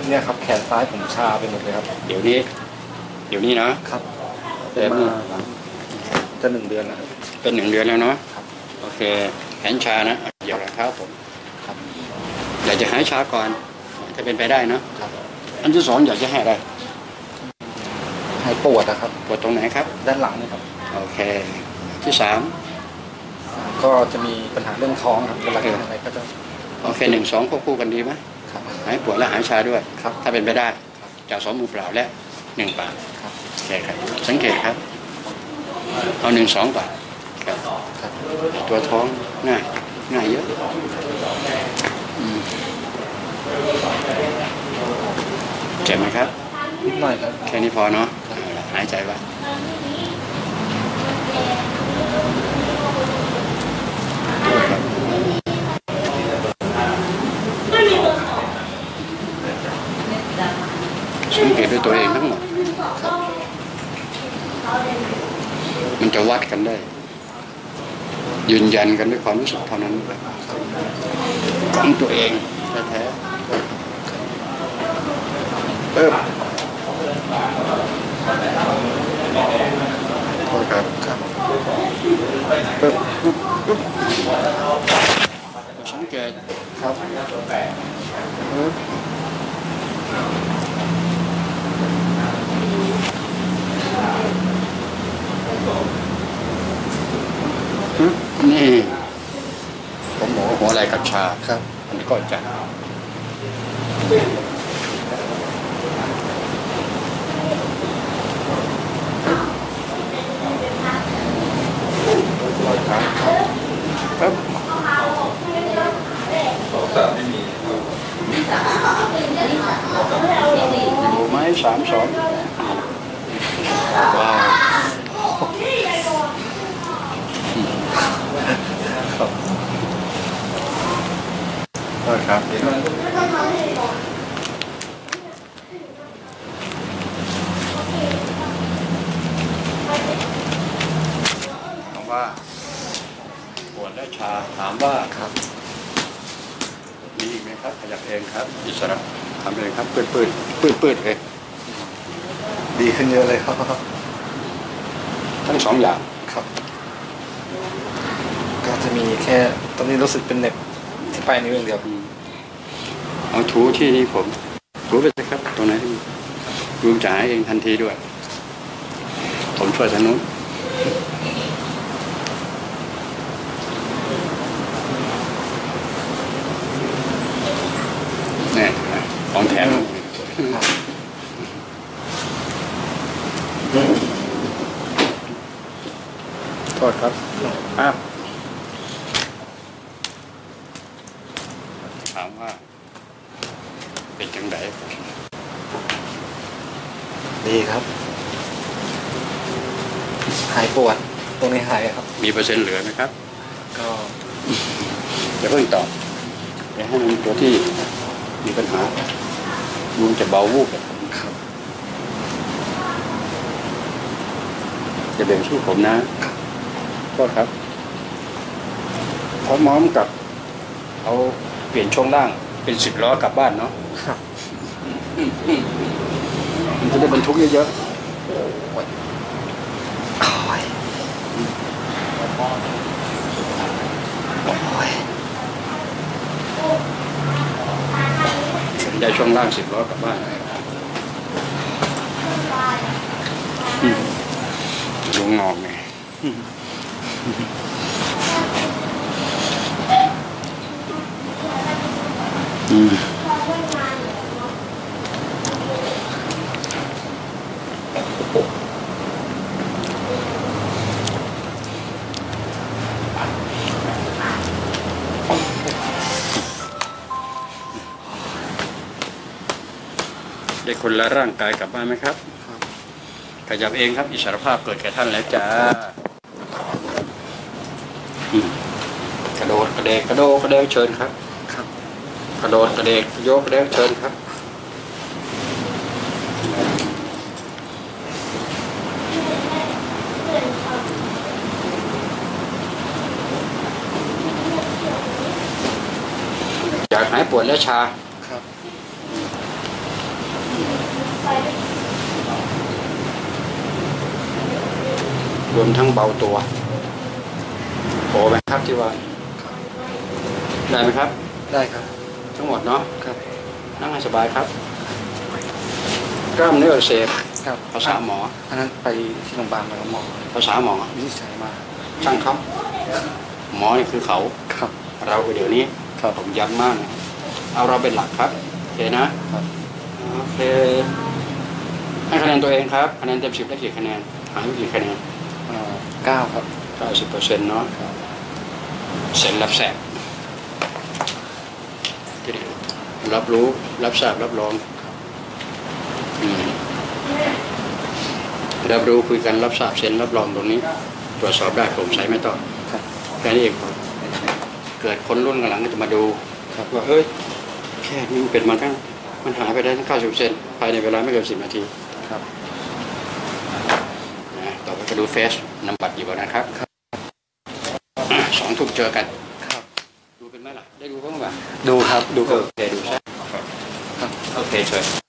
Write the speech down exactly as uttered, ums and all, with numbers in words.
เนี่ยครับแขนซ้ายผมชาไปหมดเลยครับเดี๋ยวนี้เดี๋ยวนี้นะครับเป็นมาจะหนึ่งเดือนแล้วเป็นหนึ่งเดือนแล้วเนาะโอเคแขนชานะเดี๋ยวรองเท้าผมครับอยากจะหายชาก่อนถ้าเป็นไปได้เนาะอันที่สองอยากจะให้อะไรหายปวดนะครับปวดตรงไหนครับด้านหลังนี่ครับโอเคที่สามก็จะมีปัญหาเรื่องท้องครับเวลากินอะไรก็จะโอเคหนึ่งสองควบคู่กันดีไหมหายปวดและหายชาด้วยถ้าเป็นไปได้จากสองมือเปล่าและหนึ่งปากโอเคครับสังเกตครับเอาหนึ่งสองก่อนครับตัวท้องง่ายง่ายเยอะเจ็บไหมครับนิดหน่อยครับแค่นี้พอเนาะหายใจไว้สังเกตด้วยตัวเองทั้งหมดมันจะวัดกันได้ยืนยันกันด้วยความรู้สึกเท่านั้นของตัวเองแท้ๆเพิ่มครับครับเพิ่มสังเกตครับนี่ผมบอกหัวไหล่กับชาครับอันนี้ก็จะครับอยู่ไหมสามสองว้าวครับถามว่าปวดและชาถามว่าครับมีอีกไหมครับขยับเองครับอิสระทำเองครับปืดปืดปืดปืดเองดีขึ้นเยอะเลยครับทั้งสองอย่างครับก็จะมีแค่ตอนนี้รู้สึกเป็นเน็บที่ปลายนิ้วอย่างเดียวเอาถูที่นี่ผมถูไปสิครับตรงไหนรวมจ่ายเองทันทีด้วยผมช่วยทางนู้นเนี่ยของแถมโทษครับอ้าวถามว่าเป็นจังไดดีครับหายปวดตรงนี้หายครับมีเปอร์เซ็นต์เหลือไหมครับก็จะเพิ่งตอบเดี๋ยวให้มันตัวที่มีปัญหามันจะเบาวูบครับจะแบ่งสู้ผมนะก็ครับพร้อมๆกับเอาเปลี่ยนช่วงล่างเป็นสิบล้อกลับบ้านเนาะมันจะได้บรรทุกเยอะๆได้ช่วงล่างสิบล้อกลับบ้านลุงงอกไงอืมได้คนละร่างกายกลับบ้านไหมครับขยับเองครับอิสรภาพเกิดแก่ท่านแล้วจ้ากระโดดกระเดกกระโดดกระเดกเชิญครับกระโดดกระเดกโยกกระเดกเชิญครับอยากหายปวดและชาครับรวมทั้งเบาตัวโผล่ไหมครับที่ว่าได้ไหมครับได้ครับทั้งหมดเนาะครับนั่งให้สบายครับกล้ามเนื้ออักเสบครับภาษาหมออันนั้นไปที่โรงพยาบาลแล้วหมอภาษาหมอวินิจฉัยมาช่างครับ หมอนี่คือเขาครับเราคือเดี๋ยวนี้ครับผมย้ำมากนะเอาเราเป็นหลักครับโอเคนะครับ โอเคให้คะแนนตัวเองครับคะแนนเต็มสิบได้กี่คะแนนหายไปกี่คะแนนเอ่อเก้าครับเก้าสิบเปอร์เซ็นต์เนาะเซ็นรับแสบที่ดีรับรู้รับทราบรับรองอืมรับรู้คุยกันรับทราบเซ็นรับรองตรงนี้ ตรวจสอบได้โปร่งใสไม่ต้องครับแค่นี้เองเกิดคนรุ่นหลังก็จะมาดูครับว่าเฮ้ยแค่นี้มันเป็นมาทั้งมันหายไปได้ทั้งเก้าสิบเซนภายในเวลาไม่เกินสิบนาทีครับนะต่อไปก็ดูเฟซนำบัตรอยู่ก่อนนะครับครับสองทุ่มเจอกันครับดูเป็นไหมล่ะได้ดูบ้างไหมดูครับดูโอครับเคดูใช่โอเคเชิญ